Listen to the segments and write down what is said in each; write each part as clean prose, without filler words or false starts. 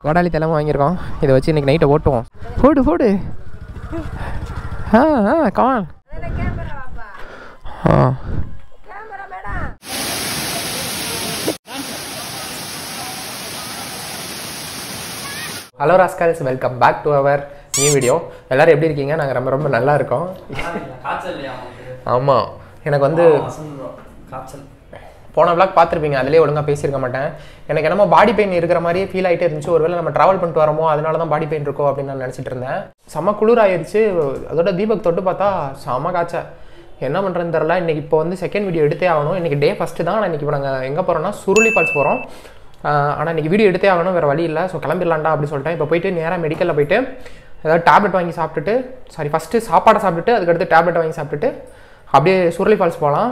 கோடாலி தலைமை வாங்கியிருக்கோம். இதை வச்சு இன்றைக்கி நைட்டை ஓட்டுவோம். போடு come on. Hello rascals, welcome back to our new video. எல்லோரும் எப்படி இருக்கீங்க? நாங்கள் ரொம்ப ரொம்ப நல்லா இருக்கோம். ஆமாம், எனக்கு வந்து போன விளாக் பார்த்துருப்பீங்க, அதிலே ஒழுங்காக பேசியிருக்க மாட்டேன். எனக்கு என்னமோ பாடி பெயின் இருக்கிற மாதிரியே ஃபீல் ஆகிட்டே இருந்துச்சு. ஒருவேளை நம்ம ட்ராவல் பண்ணிட்டு வரோமோ, அதனால தான் பாடி பெயின் இருக்கோ அப்படின்னு நான் நினச்சிட்டு இருந்தேன். செம்ம குளிர் ஆயிடுச்சு. அதோட தீபக் தொட்டு பார்த்தா செம்ம காய்ச்ச. என்ன பண்ணுறதுன்னு தெரில. இன்றைக்கி இப்போ வந்து செகண்ட் வீடியோ எடுத்தே ஆகணும். இன்றைக்கி டே ஃபஸ்ட்டு தான். ஆனால் இன்றைக்கி இப்போ நாங்கள் எங்கே போகிறோம்னா சுருளி ஃபால்ஸ் போகிறோம். ஆனால் இன்றைக்கி வீடியோ எடுத்தே ஆகணும், வேறு வழி இல்லை. ஸோ கிளம்பிடலாண்டா அப்படின்னு சொல்லிட்டேன். இப்போ போயிட்டு நேராக மெடிக்கலில் போயிட்டு ஏதாவது டேப்லெட் வாங்கி சாப்பிட்டுட்டு, ஃபஸ்ட்டு சாப்பாடை சாப்பிட்டுட்டு அதுக்கடுத்து டேப்லெட் வாங்கி சாப்பிட்டுட்டு அப்படியே சுருளி ஃபால்ஸ் போகலாம்.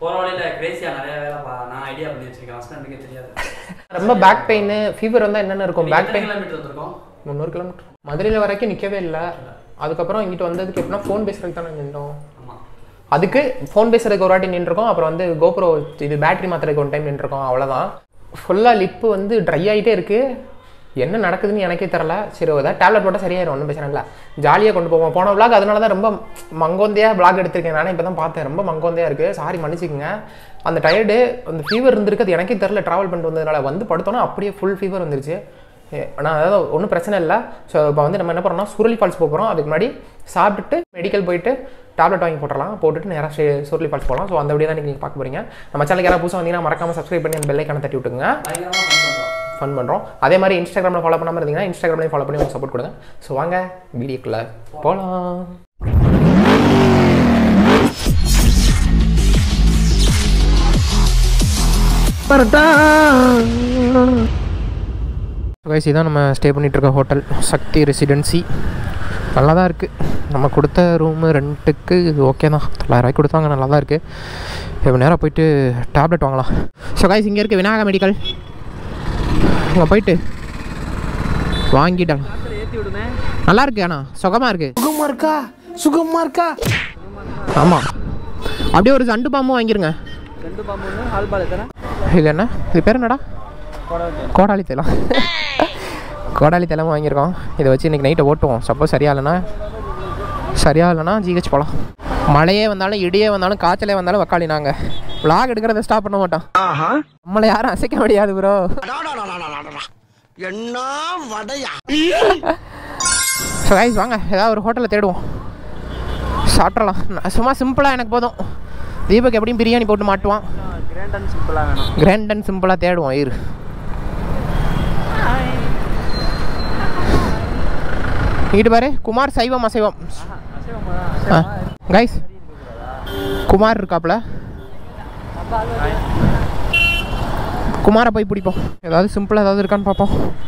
ரொம்ப பேக் பெயின், ஃபீவர் வந்தால் என்னென்ன இருக்கும்? பேக் பெயின் 300 கிலோமீட்டர் மதுரையில் வரைக்கும் நிற்கவே இல்லை. அதுக்கப்புறம் இங்கிட்ட வந்ததுக்கு எப்படின்னா ஃபோன் பேசுறதுக்கு தானே நின்றோம். அதுக்கு ஃபோன் பேசுறதுக்கு ஒரு வாட்டி நின்றுருக்கோம். அப்புறம் வந்து கோப்ரோ இது பேட்டரி மாற்றுறதுக்கு ஒன் டைம் நின்றுருக்கோம். அவ்வளோதான். ஃபுல்லாக லிப்பு வந்து ட்ரை ஆகிட்டே இருக்குது. என்ன நடக்குதுன்னு எனக்கே தெரில. சரி, ஏதாவது டேப்லெட் போட்டால் சரியாயிடும், ஒன்றும் பிரச்சனை இல்லை. ஜாலியாக கொண்டு போவோம். போன விளாக் அதனால தான் ரொம்ப மங்கோந்தையாக விளாக் எடுத்திருக்கேன். நானே இப்போ தான் பார்த்தேன், ரொம்ப மங்கோந்தையாக இருக்குது. சாரி, மன்னிச்சிக்கங்க. அந்த டயர்டு, அந்த ஃபீவர் இருந்திருக்கு, அது எனக்கே தெரில. ட்ராவல் பண்ணிட்டு வந்ததுனால வந்து படுத்தோன்னா அப்படியே ஃபுல் ஃபீவர் வந்துருச்சு. ஆனால் அதாவது ஒன்றும் பிரச்சனை இல்லை. ஸோ இப்போ வந்து நம்ம என்ன பண்ணுறோம்னா சுருளி ஃபால்ஸ் போகிறோம். அதுக்கு முன்னாடி சாப்பிட்டுட்டு மெடிக்கல் போயிட்டு டேப்லெட் வாங்கி போட்டுடலாம். போட்டுட்டு நேராக சுருளி ஃபால்ஸ் போகலாம். ஸோ அந்த வீடியோ தான் நீங்கள் பார்க்க போகிறீங்க. நம்ம சேனலுக்கு யாராவது புதுசாக வந்தீங்கன்னா மறக்காமல் சப்ஸ்கிரைப் பண்ணி அந்த பெல் ஐக்கானை தட்டி விட்டுங்க. ஃபன் பண்ணுறோம். அதே மாதிரி இன்ஸ்டாகிராமில் ஃபாலோ பண்ணாமல் இருந்தீங்கன்னா இன்ஸ்டாகிராம்லேயும் ஃபாலோ பண்ணி உங்களுக்கு சப்போர்ட் கொடுங்க. ஸோ வாங்க வீடியோக்குள்ளே போகலாம். கைஸ், இதான் நம்ம ஸ்டே பண்ணிகிட்டு இருக்க ஹோட்டல் சக்தி ரெசிடென்சி. நல்லா தான் இருக்குது. நம்ம கொடுத்த ரூமு ரெண்ட்டுக்கு இது ஓகே தான். 9,000 கொடுத்தாங்க, நல்லா தான் இருக்குது. இப்போ நேராக போயிட்டு டேப்லெட் வாங்கலாம். ஸோ கைஸ், இங்கே இருக்குது விநாயகா மெடிக்கல். அங்கே போயிட்டு வாங்கிடலாம். நல்லா இருக்கு, ஆனால் சுகமாக இருக்குது. சுகமாக இருக்கா? ஆமாம். அப்படியே ஒரு ஜண்டு பாம்பும் வாங்கிருங்க. இது என்ன? இது பேர் என்னடா? கோடாலி தைலம். கோடாலி தைலம் வாங்கியிருக்கோம். இதை வச்சு இன்றைக்கி நைட்டை ஓட்டுவோம். சப்போஸ் சரியா இல்லைனா ஜிஹெச் போகலாம். மழையே வந்தாலும் இடியே வந்தாலும் காய்ச்சலே வந்தாலும் வக்காளி நாங்கள் விளாக் எடுக்கிறத ஸ்டாப் பண்ண மாட்டோம். நம்மளை யாரும் அசைக்க முடியாது ப்ரோ. ஸோ கைஸ், வாங்க ஏதாவது ஒரு ஹோட்டலில் தேடுவோம், சாப்பிட்றலாம். சும்மா சிம்பிளாக எனக்கு போதும். தீபக் எப்படியும் பிரியாணி போட்டு மாட்டுவான். கிராண்ட் அண்ட் சிம்பிளாக தேடுவோம். இரு இங்கிட்டு பாரு, குமார் சைவம் அசைவம். கைஸ், குமார் இருக்காப்புல. குமாரை போய் பிடிப்போம். ஏதாவது சிம்பிளாக ஏதாவது இருக்கான்னு பார்ப்போம்.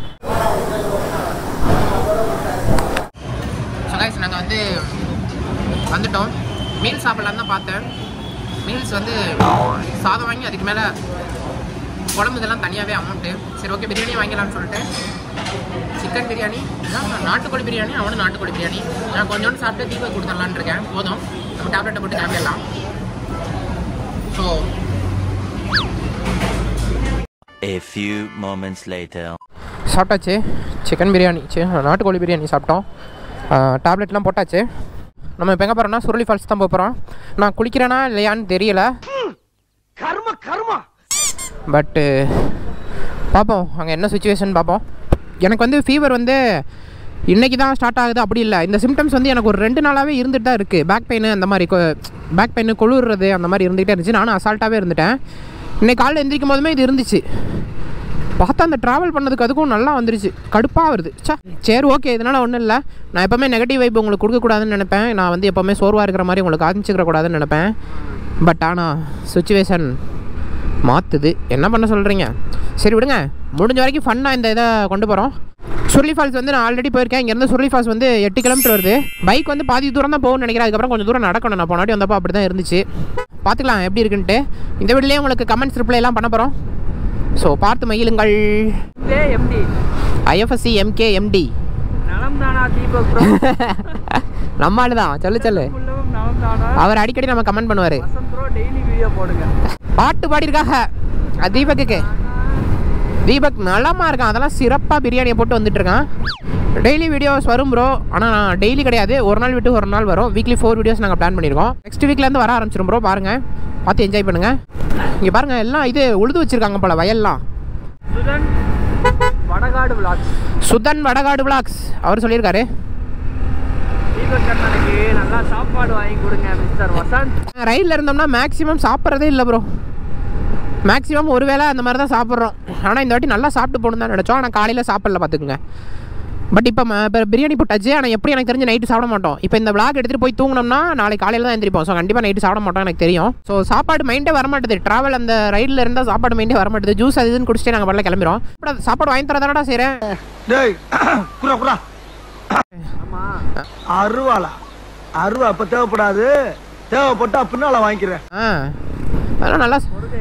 கைஸ், நாங்கள் வந்து வந்துட்டோம். மீல்ஸ் சாப்பிட்லான்னு தான் பார்த்தேன். மீல்ஸ் வந்து சாதம் வாங்கி அதுக்கு மேலே குழம்பு இதெல்லாம் தனியாகவே அமௌண்ட்டு. சரி, ஓகே, பிரியாணி வாங்கிடலான்னு சொல்லிட்டு சிக்கன் பிரியாணி, நாட்டுக்கோழி பிரியாணி, அவனும் நாட்டுக்கோழி பிரியாணி. நான் கொஞ்சோண்டு சாப்பிட்டு தீபக் கொடுத்துடலான்னு இருக்கேன். போதும், நம்ம டேப்லெட்டை போட்டு கிளம்பிடலாம். So A few moments later. சாப்பிட்டாச்சு. சிக்கன் பிரியாணி, நாட்டுக்கோழி பிரியாணி சாப்பிட்டோம். டேப்லெட்லாம் போட்டாச்சு. நம்ம இப்போ எங்கே போகிறோம்னா சுருளி ஃபால்ஸ் தான் போகிறோம். நான் குளிக்கிறேன்னா இல்லையான்னு தெரியல, பட்டு பார்ப்போம் அங்கே என்ன சுச்சுவேஷன் பார்ப்போம். எனக்கு வந்து ஃபீவர் வந்து இன்றைக்கி தான் ஸ்டார்ட் ஆகுது அப்படி இல்லை. இந்த சிம்டம்ஸ் வந்து எனக்கு ஒரு 2 நாளாகவே இருந்துகிட்டு தான் இருக்குது. பேக் பெயின், அந்த மாதிரி பேக் பெயின், குளிர்றது அந்த மாதிரி இருந்துகிட்டே இருந்துச்சு. நானும் அசால்ட்டாகவே இருந்துட்டேன். இன்றைக்கி காலையில் எந்திரிக்கும் போதுமே இது இருந்துச்சு. பார்த்தா அந்த ட்ராவல் பண்ணதுக்கு அதுக்கும் நல்லா வந்துருச்சு. கடுப்பாக வருது. சரி, ஓகே, இதனால் ஒன்றும் இல்லை. நான் எப்போவுமே நெகட்டிவ் வைப் உங்களுக்கு கொடுக்கக்கூடாதுன்னு நினைப்பேன். நான் வந்து எப்போவுமே சோர்வாக இருக்கிற மாதிரி உங்களுக்கு காமிச்சிக்கிறக்கூடாதுன்னு நினைப்பேன். பட் ஆனால் சுச்சுவேஷன் மாற்றுது. என்ன பண்ண சொல்கிறீங்க? சரி விடுங்க, முடிஞ்ச வரைக்கும் ஃபன்னாக இந்த இதை கொண்டு போகிறோம். சுருளி ஃபால்ஸ் வந்து நான் ஆல்ரெடி போயிருக்கேன். இங்கேருந்து சுருளி ஃபால்ஸ் வந்து 8 கிலோமீட்டர் வருது. பைக் வந்து பாதி தூரம் தான் போகும்னு நினைக்கிறேன். அதுக்கப்புறம் கொஞ்சம் தூரம் நடக்கணும். நான் போனாட்டி வந்தப்போ அப்படி தான் இருந்துச்சு. பார்த்துக்கலாம் எப்படி இருக்குன்ட்டு. இந்த வீட்லேயே உங்களுக்கு கமெண்ட்ஸ் ரிப்ளை எல்லாம் பண்ண போகிறோம். ஸோ பார்த்து மகிழுங்கள். IFSC MKMD நம்மால் தான். சொல்லு. அவர் அடிக்கடி நம்ம கமெண்ட் பண்ணுவார். பாட்டு பாடியிருக்காங்க தீபக்கு. தீபக் நலமாக இருக்கான், அதெல்லாம் சிறப்பாக பிரியாணியை போட்டு வந்துட்டு இருக்கான். டெய்லி வீடியோஸ் வரும் ப்ரோ, ஆனால் டெய்லி கிடையாது, ஒரு நாள் விட்டு ஒரு நாள் வரும். வீக்லி 4 வீடியோஸ் நாங்கள் பிளான் பண்ணியிருக்கோம். நெக்ஸ்ட் வீக்லேருந்து வர ஆரம்பிச்சிடும் ப்ரோ, பாருங்கள், பார்த்து என்ஜாய் பண்ணுங்கள். இங்கே பாருங்கள், எல்லாம் இது உழுது வச்சுருக்காங்க போல வயல்லாம். சுதன் வடகாடு விளாக்ஸ் அவர் சொல்லியிருக்காரு. நல்லா சாப்பாடு வாங்கி கொடுங்க மிஸ்டர் வசந்த். ரயிலில் இருந்தோம்னா மேக்ஸிமம் சாப்பிட்றதே இல்லை ப்ரோ, மேக்ஸிமம் ஒரு வேளை அந்த மாதிரி தான் சாப்பிட்றோம். ஆனால் இந்த வாட்டி நல்லா சாப்பிட்டு போகணும் தான் நினச்சோம், ஆனால் காலையில் சாப்பிடல பார்த்துக்குங்க. பட் இப்போ பிரியாணி போட்டாச்சு, ஆனால் எப்படி எனக்கு தெரிஞ்சு நைட்டு சாப்பிட மாட்டோம். இப்போ இந்த விளாக் எடுத்துகிட்டு போய் தூங்கினோம்னா நாளைக்கு காலையில் தான் எழுந்திரிப்போம். ஸோ கண்டிப்பாக நைட்டு சாப்பிட மாட்டோம் எனக்கு தெரியும். ஸோ சாப்பாடு மைண்டே வரமாட்டுது, ட்ராவல் அந்த ரயிலில் இருந்தால் சாப்பாடு மைண்டே வரமாட்டுது. ஜூஸ் அது இதுன்னு குடிச்சிட்டு நாங்கள் படல கிளம்பிடுறோம். சாப்பாடு வாங்கி தரதானடா செய்கிறேன். அருவா அப்போ தேவைப்படாது, தேவைப்பட்டா பின்னால வாங்கிக்கிறேன். அதெல்லாம் நல்லா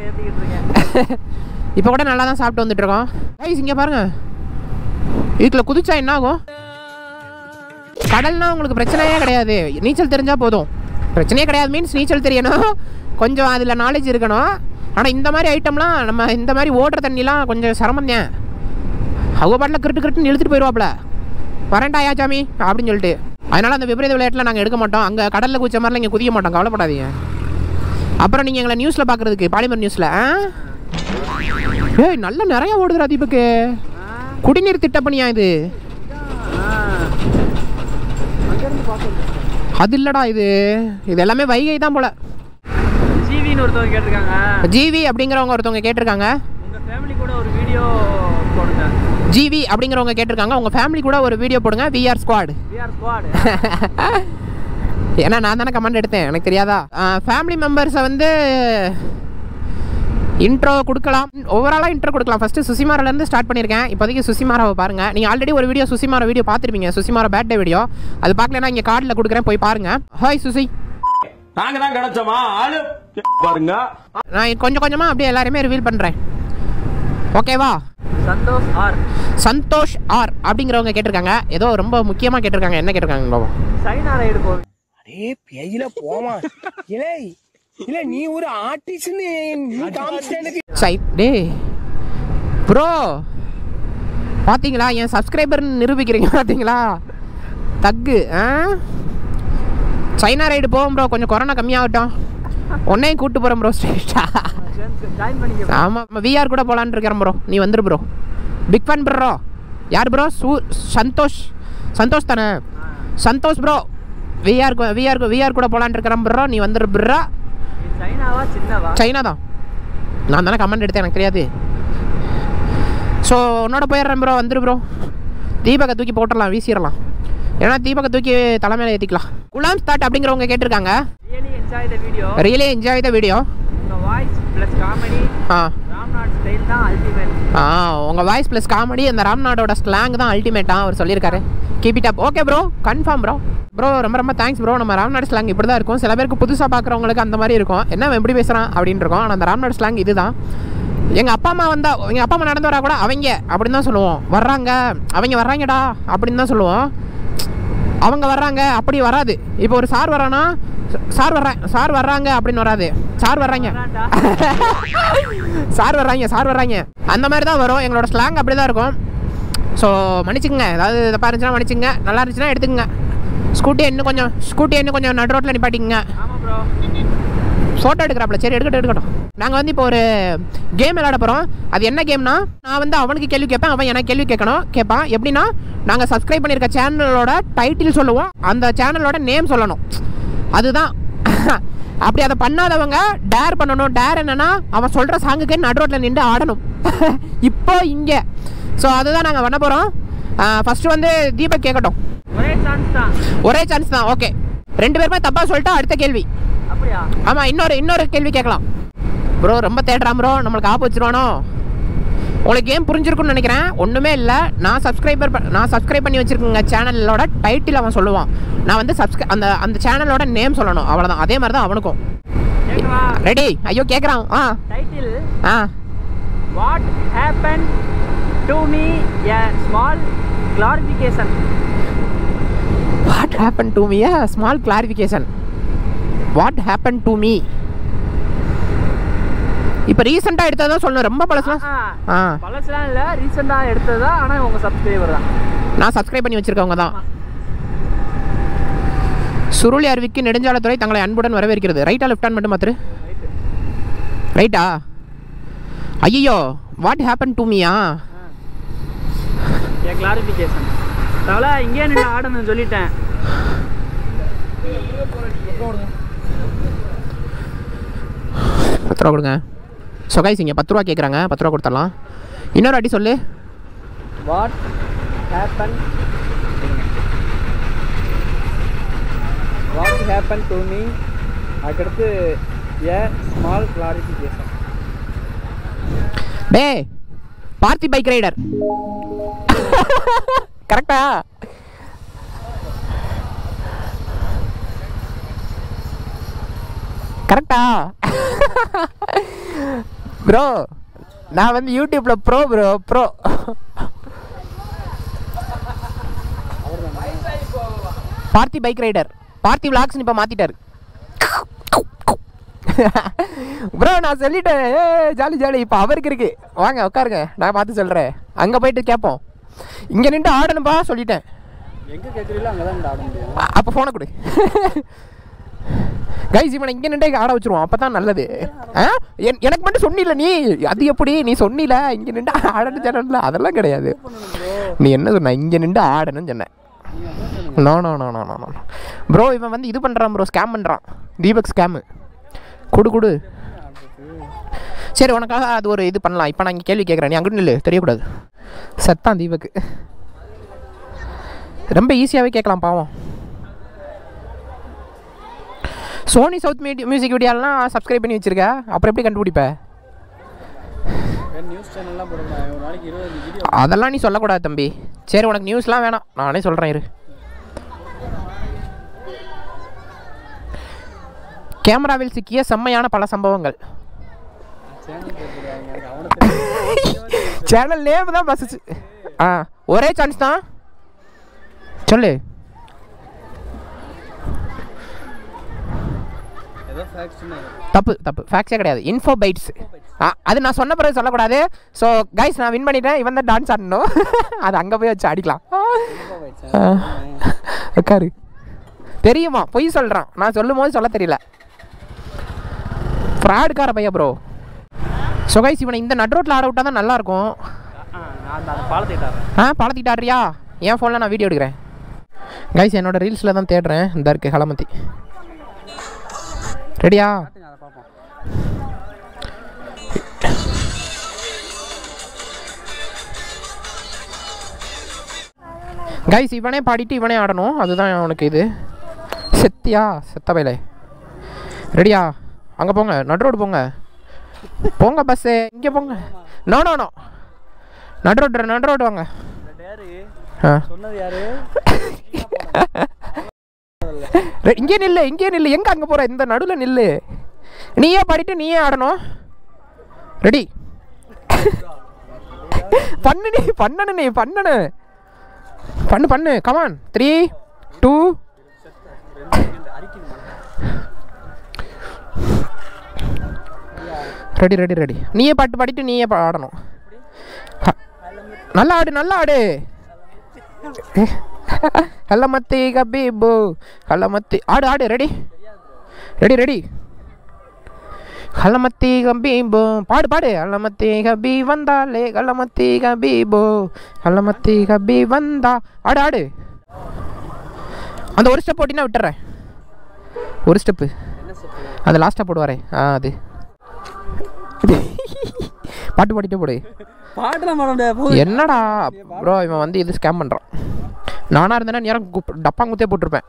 இப்போ கூட நல்லா தான் சாப்பிட்டு வந்துட்டு இருக்கோம். இங்கே பாருங்க, இதுக்குள்ள குதிச்சா என்ன ஆகும்? கடல்னா உங்களுக்கு பிரச்சனையே கிடையாது, நீச்சல் தெரிஞ்சால் போதும். பிரச்சனையே கிடையாது மீன்ஸ் நீச்சல் தெரியணும், கொஞ்சம் அதில் நாலேஜ் இருக்கணும். ஆனால் இந்த மாதிரி ஐட்டம்லாம் நம்ம இந்த மாதிரி ஓடுற தண்ணிலாம் கொஞ்சம் சிரமம் தான். அவங்க பாட்டில் கிரிட்டுன்னு இழுத்துட்டு போயிடுவாப்ல, வரேன்டாயா சாமி அப்படின்னு சொல்லிட்டு. அதனால் அந்த விபரீத விளையாட்டில் நாங்கள் எடுக்க மாட்டோம். அங்கே கடலில் குதிச்ச மாதிரிலாம் இங்கே குதிக்க மாட்டோம், கவலைப்படாதீங்க. அப்புறம் நீங்கள் எங்களை நியூஸில் பார்க்குறதுக்கு பாலிமர் நியூஸில் ஏய் நல்லா நிறையா ஓடுதுடா தீபக்கு. குடிநீர் திட்டப்பணியா இது? அது இல்லடா, இது எல்லாமே வைகை தான் போல. ஜிவின்னு ஒருத்தவங்க கேட்டிருக்காங்க. ஜிவி அப்படிங்கிறவங்க ஒருத்தவங்க கேட்டிருக்காங்க. உங்க ஃபேமிலி கூட ஒரு வீடியோ போடுங்க. ஜிவி அப்படிங்கிறவங்க கேட்டிருக்காங்க, உங்க ஃபேமிலி கூட ஒரு வீடியோ போடுங்க. VR squad. ஏன்னா நான் தானே கமெண்ட் எடுத்தேன், எனக்கு தெரியாதா? ஃபேமிலி மெம்பர்ஸை வந்து இன்ட்ரோ கொடுக்கலாம், ஓவராலாக இன்ட்ரோ கொடுக்கலாம். ஃபஸ்ட்டு சுசிமாரிலேருந்து ஸ்டார்ட் பண்ணியிருக்கேன். இப்போதைக்கு சுசிமாராவை பாருங்கள். நீங்கள் ஆல்ரெடி ஒரு வீடியோ சுசிமாரா வீடியோ பார்த்துருப்பீங்க, சுசிமாரா பேட்டே வீடியோ. அது பார்க்கலன்னா இங்கே கார்டில் கொடுக்குறேன், போய் பாருங்கள். ஹாய் சுசி, நாங்கள் தான் கிடச்சோமா ஆளு பாருங்க. நான் கொஞ்சம் கொஞ்சமாக அப்படியே எல்லாருமே ரிவீல் பண்ணுறேன், ஓகேவா? சந்தோஷ் ஆர் அப்படிங்கிறவங்க கேட்டிருக்காங்க, ஏதோ ரொம்ப முக்கியமாக கேட்டிருக்காங்க. என்ன கேட்டிருக்காங்க? சைனா ரைடு போகும். அடே பேயில போமா, இல்லை இல்ல நீ ஒரு ஆர்டிஸ்ட்னு நீ காமிச்சேனுக்கு. டே ப்ரோ, பார்த்தீங்களா என் சப்ஸ்கிரைபர்னு நிரூபிக்கிறீங்க பார்த்தீங்களா? தக்கு சைனா ரைடு போவோம் ப்ரோ, கொஞ்சம் கொரோனா கம்மியாகட்டும், உன்னையும் கூப்பிட்டு போகிறேன் ப்ரோ ஸ்ட்ரெயிட்டா. ஆமாம், விஆர் கூட போகலான்னு இருக்கிறேன் ப்ரோ, நீ வந்துரு ப்ரோ. Big fan bro. யார் ப்ரோ? சந்தோஷ் தானே? சந்தோஷ் ப்ரோ, விஆர் கூட போகலான்னு இருக்கிறேன் ப்ரோ, நீ வந்துரு ப்ரோ. சைனா தான், நான் தானே கமெண்ட் எடுத்தேன், எனக்கு தெரியாது. ஸோ உன்னோட போயிடுறேன் ப்ரோ, வந்துரு ப்ரோ. தீபகை தூக்கி போட்டுடலாம், வீசிடலாம். ஏன்னா தீபகை தூக்கி தலைமையில ஏற்றிக்கலாம். குலாம் ஸ்டார்ட் அப்படிங்கிறவங்க கேட்டிருக்காங்க. Really enjoy the video. உங்கள் வாய்ஸ் ப்ளஸ் காமெடி, அந்த ராம்நாடோட ஸ்லாங் தான் அல்டிமேட்டாக அவர் சொல்லியிருக்காரு. Keep it up. Okay bro, confirm bro. Bro ரொம்ப ரொம்ப தேங்க்ஸ் ப்ரோ. நம்ம ராம்நாடு ஸ்லாங் இப்படி தான் இருக்கும். சில பேருக்கு புதுசாக பார்க்குறவங்களுக்கு அந்த மாதிரி இருக்கும், என்ன எப்படி பேசுகிறான் அப்படின்னு இருக்கும். ஆனால் அந்த ராம்நாடு ஸ்லாங் இதுதான். எங்கள் அப்பா அம்மா வந்தால், எங்கள் அப்பா அம்மா நடந்து வரா கூட அவங்க அப்படின்னு தான் சொல்லுவோம். வர்றாங்க, அவங்க வர்றாங்கடா அப்படின்னு தான் சொல்லுவோம். அவங்க வர்றாங்க அப்படி வராது. இப்போ ஒரு சார் வரானா, சார் வர்றாங்க அப்படின்னு வராது. சார் வர்றாங்க அந்த மாதிரி தான் வரும். எங்களோட ஸ்லாங் அப்படி தான் இருக்கும். ஸோ மன்னிச்சுங்க, ஏதாவது தப்பாக இருந்துச்சுன்னா மன்னிச்சுங்க, நல்லா இருந்துச்சுன்னா எடுத்துக்கங்க. ஸ்கூட்டியை இன்னும் கொஞ்சம் நடு ரோட்டில் நிப்பாட்டிங்க. ஃபோட்டோ எடுக்கிறாப்புல, சரி எடுக்கட்டும். நாங்கள் வந்து இப்போ ஒரு கேம் விளையாட போகிறோம். அது என்ன கேம்னா, நான் வந்து அவனுக்கு கேள்வி கேட்பேன், அவன் எனக்கு கேள்வி கேட்பான். எப்படின்னா, நாங்கள் சப்ஸ்கிரைப் பண்ணியிருக்க சேனலோட டைட்டில் சொல்லுவோம், அந்த சேனலோட நேம் சொல்லணும், அதுதான். அப்படி அதை பண்ணாதவங்க டேர் பண்ணணும். டேர் என்னன்னா, அவன் சொல்கிற சாங்குக்கு நடு ரோட்டில் நின்று ஆடணும். இப்போ இங்கே ஸோ அதுதான் நாங்கள் பண்ண போகிறோம். ஃபஸ்ட்டு வந்து தீபக் கேட்கட்டும். ஒரே சான்ஸ் தான். ஓகே, 2 பேருமே தப்பாக சொல்லிட்டா அடுத்த கேள்வி. ஆமாம், இன்னொரு கேள்வி கேட்கலாம். ப்ரோ ரொம்ப தேடுறான் ப்ரோ, நம்மளுக்கு ஆப் வச்சுருவானோ? உங்களுக்கு கேம் புரிஞ்சிருக்குன்னு நினைக்கிறேன். ஒன்றுமே இல்லை, நான் சப்ஸ்கிரைப் பண்ணி வச்சுருக்கேங்க சேனலோட டைட்டில் அவன் சொல்லுவான், நான் வந்து அந்த சேனலோட நேம் சொல்லணும், அவ்வளோதான். அதே மாதிரி தான் அவனுக்கும். ரெடி? ஐயோ கேட்குறான். Title what happen to me, a small clarification. What happened to me? A small clarification. What happened to me? இப்போ ரீசெண்டாக எடுத்ததான் சொல்லணும், ரொம்ப பழசுலாம். பழசுலாம் இல்லை, ரீசெண்டாக எடுத்ததா. ஆனால் உங்கள் சப்ஸ்கிரைபர் தான், நான் சப்ஸ்கிரைப் பண்ணி வச்சுருக்கவங்க தான். சுருளி அருவிக்கு நெடுஞ்சாலைத்துறை தங்களை அன்புடன் வரவேற்கிறது. ரைட்டா லெஃப்டான்னு மட்டும் மாத்திரு. ரைட்டா? ஐயோ, வாட் ஹேப்பன் டு மீயா? கிளாரிஃபிகேஷன் தவளை இங்கே நின்று ஆடணும்னு சொல்லிட்டேன். 10 ரூபா கொடுங்க. சொகைஸ் இங்கே 10 ரூபா கேட்குறாங்க, 10 ரூபா கொடுத்துடலாம். இன்னொரு அடி சொல்லு. வாட் ஹேப்பன் டு மீ, அதுக்கடுத்து ஏ ஸ்மால் கிளாரிஃபிகேஷன். டே பார்த்தி பைக் ரைடர் கரெக்டா? கரெக்டா ப்ரோ? நான் வந்து யூடியூப்ல ப்ரோ பார்த்தி பைக் ரைடர், பார்த்தி விளாக்ஸ் இப்போ மாத்திட்டாரு ப்ரோ. நான் சொல்லிட்டேன், ஜாலி ஜாலி. இப்போ அவருக்கு இருக்கு, வாங்க உட்காருங்க, நான் பார்த்து சொல்கிறேன். அங்கே போயிட்டு கேட்போம். இங்கே நின்று ஆடணும்பா சொல்லிட்டேன். எங்கே கேட்குறீங்களோ அங்கே தான் ஆட முடியும். அப்போ ஃபோனை கொடு கைஸ். இவனை இங்கே நின்று ஆட வச்சுருவோம், அப்போ தான் நல்லது. எனக்கு மட்டும் சொன்னில நீ, அது எப்படி நீ சொன்னில இங்கே நின்று ஆடணும்னு சொன்ன? அதெல்லாம் கிடையாது. நீ என்ன சொன்ன? இங்கே நின்று ஆடணும்னு சொன்னேன். No no no no no bro. இவன் வந்து இது பண்ணுறான் ப்ரோ, ஸ்கேம் பண்ணுறான். தீபக் ஸ்கேமு. கொடு. சரி, உனக்காக அது ஒரு இது பண்ணலாம். இப்போ நான் இங்கே கேள்வி கேட்குறேன், நீ அங்கிட்டு நில்லு, தெரியக்கூடாது. சத்தான் தீபக்கு ரொம்ப ஈஸியாகவே கேட்கலாம், பாவம். சோனி சவுத் மியூசிக் வீடியோலாம் சப்ஸ்கிரைப் பண்ணி வச்சுருக்க, அப்புறம் எப்படி கண்டுபிடிப்ப? நியூஸ் சேனல்லாம் போடுறேன், ஒரு நாளைக்கு 20 வீடியோ. அதெல்லாம் நீ சொல்லக்கூடாது தம்பி. சரி, உனக்கு நியூஸ்லாம் வேணாம், நானே சொல்கிறேன் இரு. கேமராவில் சிக்கிய செம்மையான பல சம்பவங்கள். சேனல் நேம் தான் பஸ்ஸு. ஒரே சான்ஸ் தான், சொல்லு. தப்பு ஃபேக்ஸே கிடையாது, இன்ஃபோ பைட்ஸ். அது நான் சொன்ன பிறகு சொல்லக்கூடாது. ஸோ கைஸ், நான் வின் பண்ணிட்டேன். இவன் தான் டான்ஸ் ஆடணும், அது அங்கே போய் வச்சு ஆடிக்கலாம். உட்காரு. தெரியுமா? பொய் சொல்கிறான், நான் சொல்லும் போது சொல்ல தெரியல. ஃப்ராடுக்கார பையா ப்ரோ. ஸோ கைஸ், இவனை இந்த நட் ரோட்டில் ஆட விட்டா தான் நல்லாயிருக்கும். பாலத்திட்டு ஆடுறியா? என் ஃபோனில் நான் வீடியோ எடுக்கிறேன் கைஸ். என்னோட ரீல்ஸில் தான் தேடுறேன். இந்த இருக்கு ஹலமத்தி. ரெடியா? கைஸ், இவனே பாடிட்டு இவனே ஆடணும், அதுதான் அவனுக்கு இது. செத்த பையில. ரெடியா? அங்கே போங்க, நட் ரோடு போங்க பஸ்ஸு, இங்கே போங்க. நோ நட் ரோடு வாங்க. இங்கே நில்லு. எங்கே அங்கே போகிற? இந்த நடுவில் நில்லு. நீயே பாடிட்டு நீயே ஆடணும். ரெடி? பண்ணு கமான். 3 2 ரெடி. நீயே பாட்டு பாடிட்டு நீயே ஆடணும். நல்லா ஆடு. ஹலமத்தி கபீபு, ஹலமத்தி ஆடு. ரெடி. ஹலமத்தி கபீபு, பாடு. ஹலமத்தி கபி வந்தாலே, ஹலமத்தி கபீபு, ஹலமத்தி கபி வந்தா. ஆடு. அந்த ஒரு ஸ்டெப் போட்டினா விட்டுறேன். ஒரு ஸ்டெப்பு அது லாஸ்ட்டாக போடுவாரே, அது பாட்டு பாடிட்டே போடு. என்னடா ப்ரோ, இவன் வந்து இது ஸ்கேம் பண்ணுறான். நானாக இருந்தேன்னா நேரம் டப்பாங்குத்தே போட்டிருப்பேன்.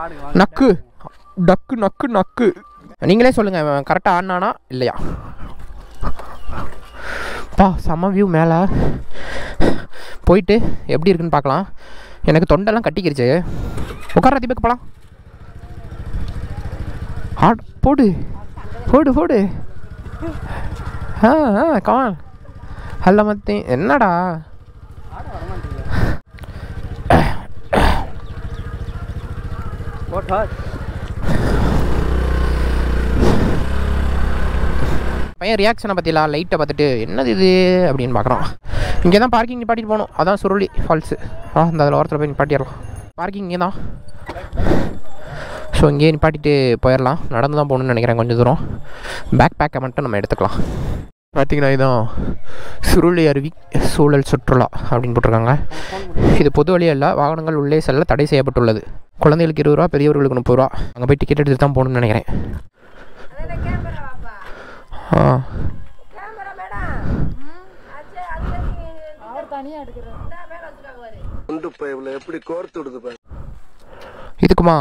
நக்கு. நீங்களே சொல்லுங்கள், இவன் கரெக்டாக ஆடினானா இல்லையா? செம்ம வியூ மேலே போயிட்டு எப்படி இருக்குன்னு பார்க்கலாம். எனக்கு தொண்டெல்லாம் கட்டிக்கிருச்சு. உட்கார தீபக்கு போகலாம். போடு. கமான். ஹலமத்தி. என்னடா பையன் ரியாக்ஷனை பற்றிலாம் லைட்டை பார்த்துட்டு என்னது இது அப்படின்னு பார்க்குறோம். இங்கே தான் பார்க்கிங் நிப்பாட்டிட்டு போகணும். அதான் சுருளி ஃபால்ஸு. இந்த அதில் ஓரத்தில் போய் நிப்பாட்டிடலாம். பார்க்கிங் இங்கே தான். ஸோ இங்கேயே நிப்பாட்டிட்டு போயிடலாம். நடந்து தான் போகணுன்னு நினைக்கிறேன் கொஞ்சம் தூரம். பேக் பேக்கை மட்டும் நம்ம எடுத்துக்கலாம். பார்த்திங்கன்னா இதுதான் சுருளி அருவி சூழல் சுற்றுலா அப்படின்னு போட்டிருக்காங்க. இது பொது வழியாக இல்லை, வாகனங்கள் உள்ளே செல்ல தடை செய்யப்பட்டுள்ளது. குழந்தைகளுக்கு 20 ரூபா, பெரியவர்களுக்கு 30 ரூபா. அங்கே போய் டிக்கெட் எடுத்து தான் போகணுன்னு நினைக்கிறேன். இதுக்குமா?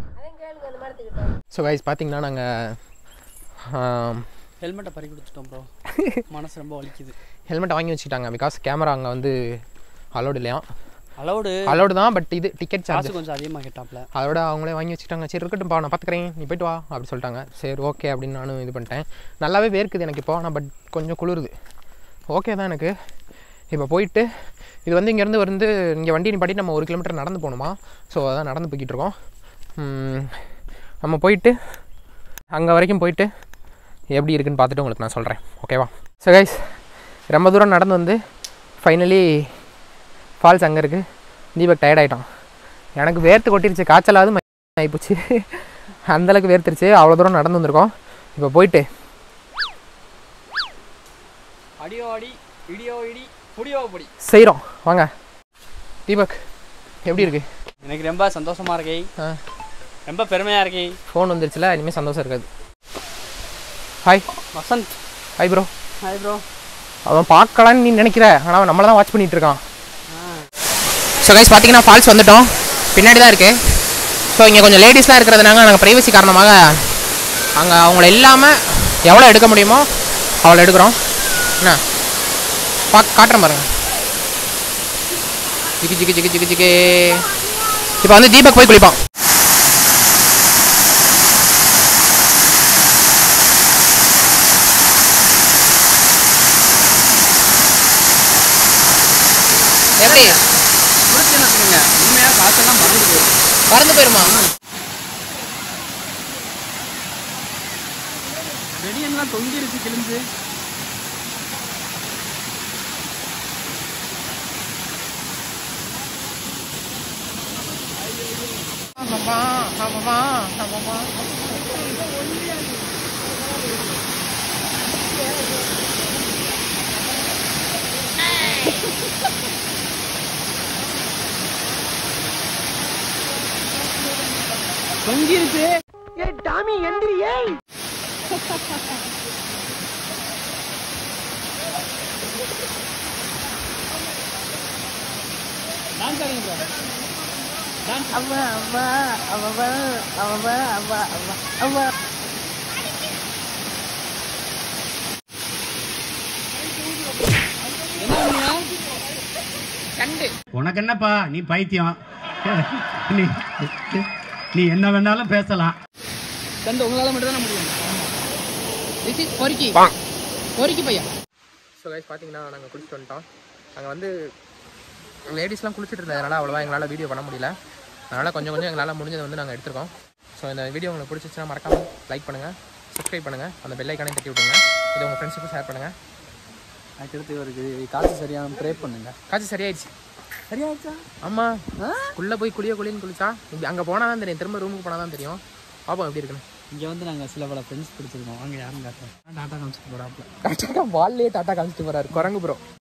ஸோ கைஸ் பார்த்தீங்கன்னா நாங்கள் ஹெல்மெட்டை பறி கொடுத்துட்டோம் ப்ரோ. மனசு ரொம்ப வலிக்குது. ஹெல்மெட்டை வாங்கி வச்சுக்கிட்டாங்க. பிகாஸ் கேமரா அங்கே வந்து அலோடு இல்லையா? அலோடு தான், பட் இது டிக்கெட் சார்ஜ் கொஞ்சம் அதிகமாக கேட்டாப்ல. அதோட அவங்களே வாங்கி வச்சுக்கிட்டாங்க. சரி இருக்கட்டும்ப்பா, நான் பார்த்துக்கிறேன், நீ போய்ட்டு வா அப்படி சொல்லிட்டாங்க. சரி ஓகே அப்படின்னு நானும் இது பண்ணிட்டேன். நல்லாவே வேர்க்குது எனக்கு இப்போ, ஆனால் பட் கொஞ்சம் குளிருது. ஓகே தான் எனக்கு. இப்போ போயிட்டு இது வந்து இங்கேருந்து வந்து இங்கே வண்டி நிப்பாட்டி நம்ம 1 கிலோமீட்டர் நடந்து போகணுமா. ஸோ அதான் நடந்து போய்கிட்டு இருக்கோம். நம்ம போயிட்டு அங்கே வரைக்கும் போயிட்டு எப்படி இருக்குன்னு பார்த்துட்டு உங்களுக்கு நான் சொல்கிறேன். ஓகேவா? ஸோ கைஸ் ரொம்ப தூரம் நடந்து வந்து ஃபைனலி ஃபால்ஸ் அங்கே இருக்குது. தீபக் டயர்ட் ஆகிட்டான். எனக்கு வேர்த்து கொட்டிருச்சு, காய்ச்சலாவது ஆகிப்போச்சு. அந்தளவுக்கு வேர்த்துருச்சு. அவ்வளோ தூரம் நடந்து வந்திருக்கோம். இப்போ போயிட்டு அடியோ அடி இடியோ இடி புடியோ புடி செய்கிறோம். வாங்க. தீபக் எப்படி இருக்கு? எனக்கு ரொம்ப சந்தோஷமாக இருக்கே, ரொம்ப பெருமையாக இருக்கே. ஃபோன் வந்துருச்சுல, இனிமேல் சந்தோஷம் இருக்காது. Hi Vasanth. Hi bro. Hi bro. அவன் பார்க்கலான்னு நீ நினைக்கிற, ஆனால் அவன் நம்மளை தான் வாட்ச் பண்ணிகிட்டு இருக்கான். ஸோ கைஸ் பார்த்தீங்கன்னா ஃபால்ஸ் வந்துவிட்டோம். பின்னாடி தான் இருக்குது. ஸோ இங்கே கொஞ்சம் லேடிஸ்லாம் இருக்கிறதுனால நாங்கள் ப்ரைவசி காரணமாக அங்கே அவங்கள இல்லாமல் எவ்வளோ எடுக்க முடியுமோ அவ்வளோ எடுக்கிறோம். என்ன காட்டுறேன் பாருங்கள். ஜிக்கு ஜிக்கு ஜிக்கு ஜிக்கு ஜிக்கு. இப்போ வந்து தீபக் போய் குளிப்பான். எப்படி உண்மையாக காசெல்லாம் மறந்து போயிருமா? வெடியெல்லாம் தொங்கிருச்சு கிழிஞ்சு. தொங்கிருச்சு. ஏ டாமி எந்திரியே. டான்ஸ் ஆடுங்க ப்ரோ. டான்ஸ். அவ்வா அவ்வா அவ்வா அவ்வா அவ்வா அவ்வா. உனக்கு என்னப்பா, நீ பைத்தியம். நீ என்ன வேணாலும் பேசலாம். கண்டு உங்களால மட்டும் தான் முடியும். திஸ் இஸ் பொறுக்கி பொறுக்கி பையன். ஸோ கைஸ் பார்த்தீங்கன்னா நாங்கள் குளிச்சுட்டு வந்துட்டோம். அங்கே வந்து லேடிஸ்லாம் குளிச்சுட்டு இருந்ததுனால அவ்வளோவா எங்களால் வீடியோ பண்ண முடியல. அதனால் கொஞ்சம் எங்களால் முடிஞ்சதை வந்து நாங்கள் எடுத்துருக்கோம். ஸோ இந்த வீடியோ உங்களுக்கு பிடிச்சிச்சுன்னா மறக்காமல் லைக் பண்ணுங்கள், சப்ஸ்கிரைப் பண்ணுங்கள், அந்த பெல் ஐக்கானையும் தட்டி விட்டுங்க. இதை உங்கள் ஃப்ரெண்ட்ஸுக்கும் ஷேர் பண்ணுங்கள். அடுத்து ஒரு காசு சரியாக ப்ரே பண்ணுங்க. காசு சரியாயிடுச்சு. சரியாச்சா? ஆமாம். உள்ளே போய் குளின்னு குளிச்சா இப்படி அங்கே போனால் தான் தெரியும். திரும்ப ரூமுக்கு போனால் தான் தெரியும். பாப்போம் எப்படி இருக்குன்னு. இங்கே வந்து நாங்கள் சில பல ஃப்ரெண்ட்ஸ் பிடிச்சிருக்கோம். அங்கே யாரும் காட்டுறோம். டாட்டா காமிச்சிட்டு போகிறாப்புல. கரெக்டாக வால்லே டாட்டா காமிச்சிட்டு போகிறாரு குரங்கு ப்ரோ.